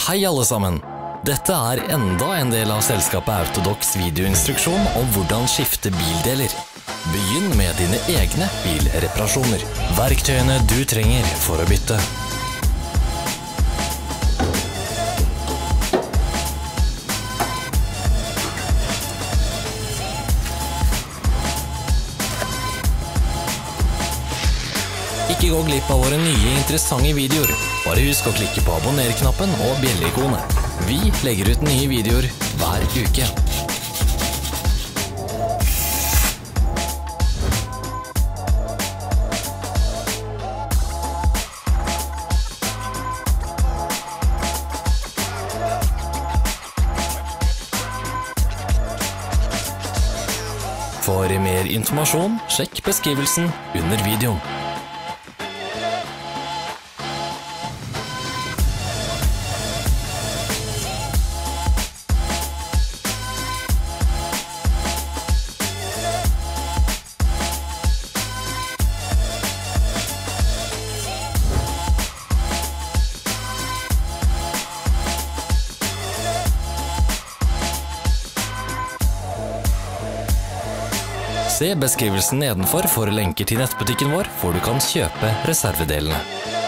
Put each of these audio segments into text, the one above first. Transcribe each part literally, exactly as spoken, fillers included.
Hei alle sammen! Dette er enda en del av selskapet Autodox videoinstruksjon om hvordan skifte bildeler. Begynn med dine egne bilreparasjoner. Verktøyene du trenger for å bytte. Ikke gå glipp av våre nye interessante videoer. Bare husk å klikke på abonner-knappen og bjelle-ikonet. Vi legger ut nye videoer hver uke. For mer informasjon, sjekk beskrivelsen under videoen. Se beskrivelsen nedenfor for lenker til nettbutikken vår, hvor du kan kjøpe reservedelene.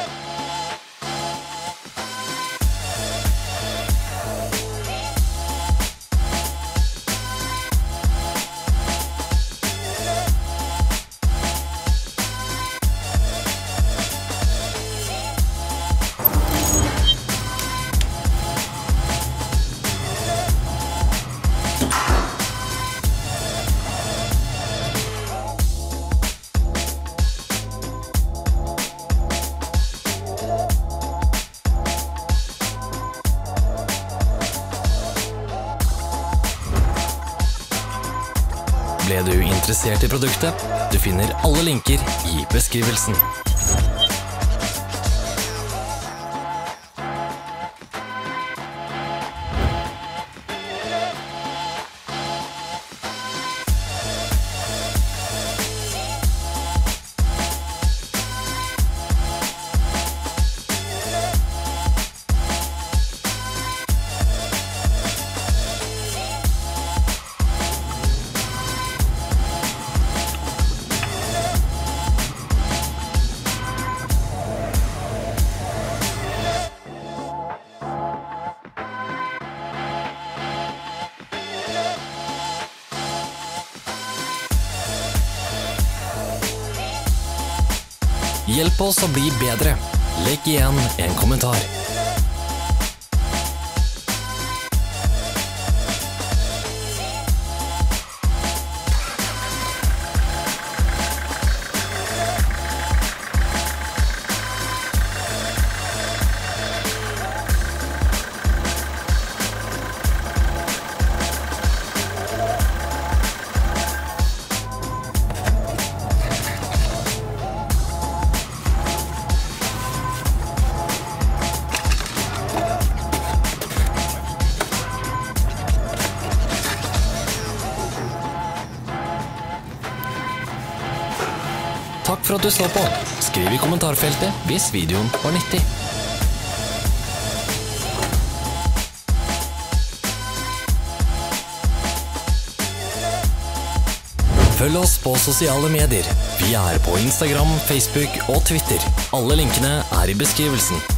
Ble du interessert i produktet? Du finner alle linker i beskrivelsen. Hjelp oss å bli bedre. Legg igjen en kommentar. Takk for at du så på. Skriv i kommentarfeltet hvis videoen var nyttig. Følg oss på sosiale medier. Vi er på Instagram, Facebook og Twitter. Alle linkene er i beskrivelsen.